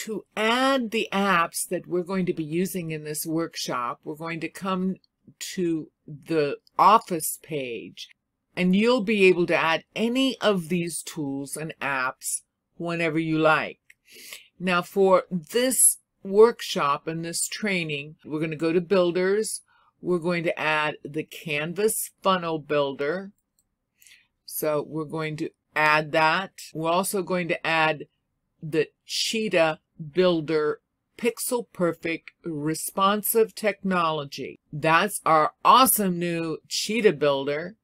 to add the apps that we're going to be using in this workshop, we're going to come to the Office page, and you'll be able to add any of these tools and apps whenever you like. Now, for this workshop and this training, we're going to go to Builders. We're going to add the Canvas Funnel Builder. So we're going to add that. We're also going to add the Cheetah Builder Pixel Perfect Responsive Technology. That's our awesome new Cheetah Builder.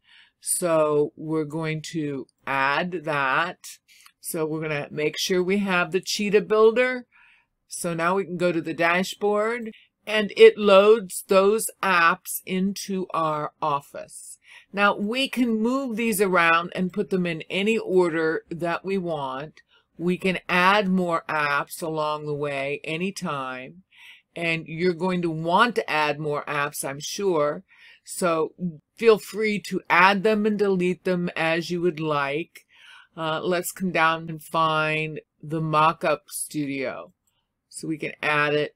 So we're going to add that. So we're going to make sure we have the Cheetah Builder. So now we can go to the dashboard, and it loads those apps into our Office. Now we can move these around and put them in any order that we want. We can add more apps along the way anytime, and you're going to want to add more apps, I'm sure. So feel free to add them and delete them as you would like. Let's come down and find the Mockup Studio. So we can add it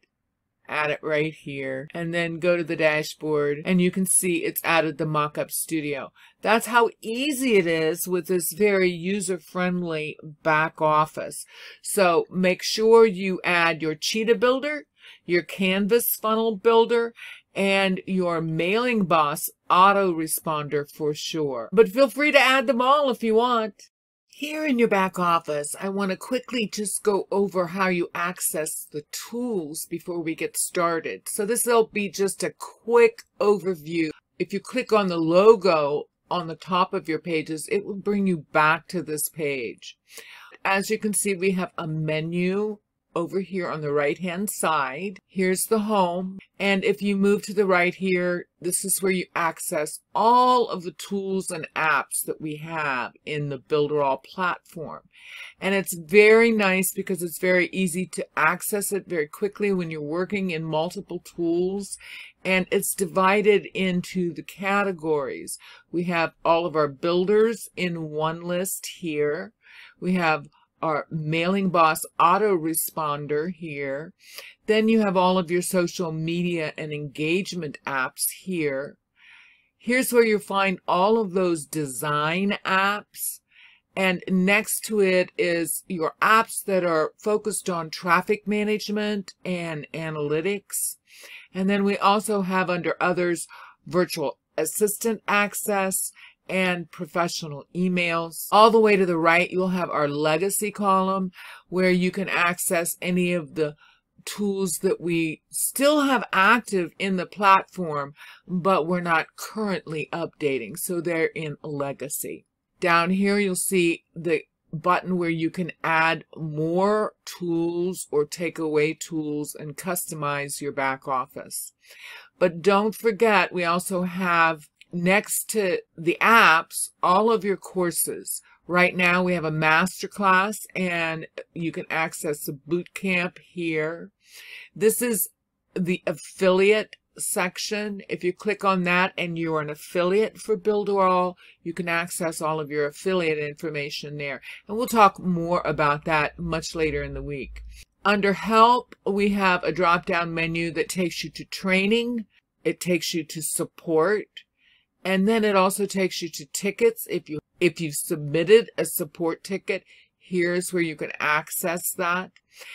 right here, and then go to the dashboard, and you can see it's added the Mockup Studio. That's how easy it is with this very user-friendly back office. So make sure you add your Cheetah Builder, your Canvas Funnel Builder, and your Mailing Boss autoresponder for sure. But feel free to add them all if you want. Here in your back office, I want to quickly just go over how you access the tools before we get started. So this will be just a quick overview. If you click on the logo on the top of your pages, it will bring you back to this page. As you can see, we have a menu over here on the right-hand side. Here's the home. And if you move to the right here, this is where you access all of the tools and apps that we have in the Builderall platform. And it's very nice because it's very easy to access it very quickly when you're working in multiple tools. And it's divided into the categories. We have all of our builders in one list here. We have our Mailing Boss autoresponder here. Then you have all of your social media and engagement apps here. Here's where you'll find all of those design apps. And next to it is your apps that are focused on traffic management and analytics. And then we also have under others, virtual assistant access and professional emails. All the way to the right, you'll have our legacy column where you can access any of the tools that we still have active in the platform, but we're not currently updating. So they're in legacy. Down here, you'll see the button where you can add more tools or take away tools and customize your back office. But don't forget, we also have next to the apps, all of your courses. Right now we have a masterclass, and you can access the boot camp here. This is the affiliate section. If you click on that and you're an affiliate for Builderall, you can access all of your affiliate information there. And we'll talk more about that much later in the week. Under Help, we have a drop-down menu that takes you to training. It takes you to support. And then it also takes you to tickets. If you've submitted a support ticket, here's where you can access that.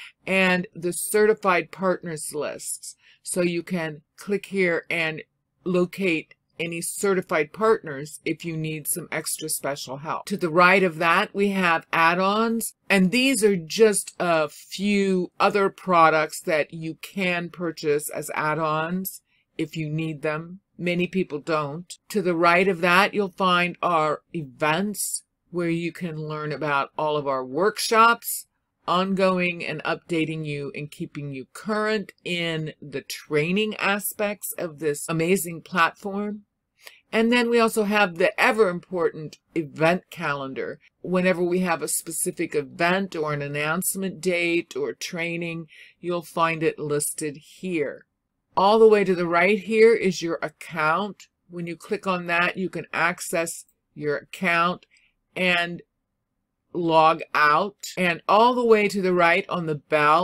And the certified partners lists. So you can click here and locate any certified partners if you need some extra special help. To the right of that, we have add-ons. And these are just a few other products that you can purchase as add-ons if you need them. Many people don't. To the right of that, you'll find our events where you can learn about all of our workshops, ongoing and updating you and keeping you current in the training aspects of this amazing platform. And then we also have the ever important event calendar. Whenever we have a specific event or an announcement date or training, you'll find it listed here. All the way to the right here is your account. When you click on that, you can access your account and log out. And all the way to the right on the bell,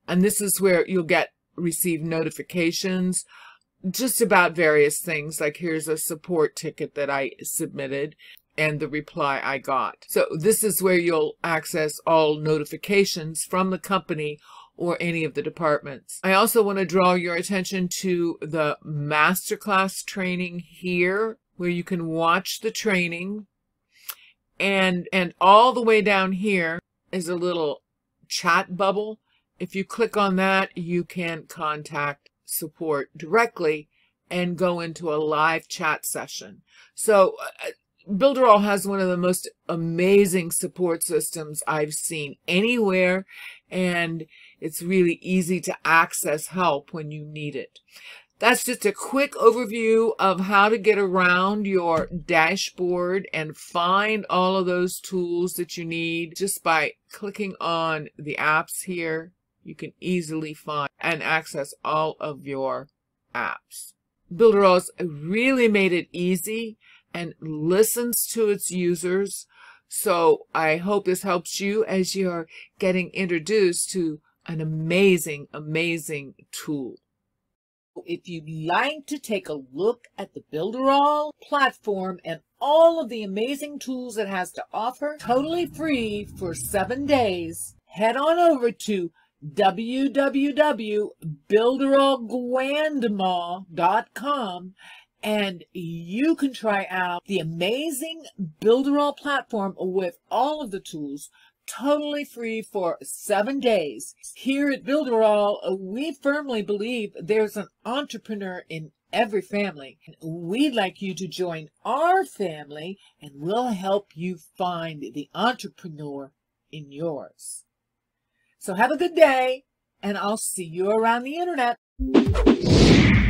And this is where you'll receive notifications just about various things. Like here's a support ticket that I submitted and the reply I got. So this is where you'll access all notifications from the company or any of the departments. I also want to draw your attention to the masterclass training here, where you can watch the training. And all the way down here is a little chat bubble. If you click on that, you can contact support directly and go into a live chat session. So Builderall has one of the most amazing support systems I've seen anywhere, and it's really easy to access help when you need it. That's just a quick overview of how to get around your dashboard and find all of those tools that you need. Just by clicking on the apps here, you can easily find and access all of your apps. Builderall's really made it easy and listens to its users. So I hope this helps you as you're getting introduced to an amazing, amazing tool. If you'd like to take a look at the Builderall platform and all of the amazing tools it has to offer, totally free for 7 days, head on over to www.builderallgwandma.com and you can try out the amazing Builderall platform with all of the tools totally free for 7 days. Here at Builderall, we firmly believe there's an entrepreneur in every family. We'd like you to join our family and we'll help you find the entrepreneur in yours. So have a good day, and I'll see you around the internet.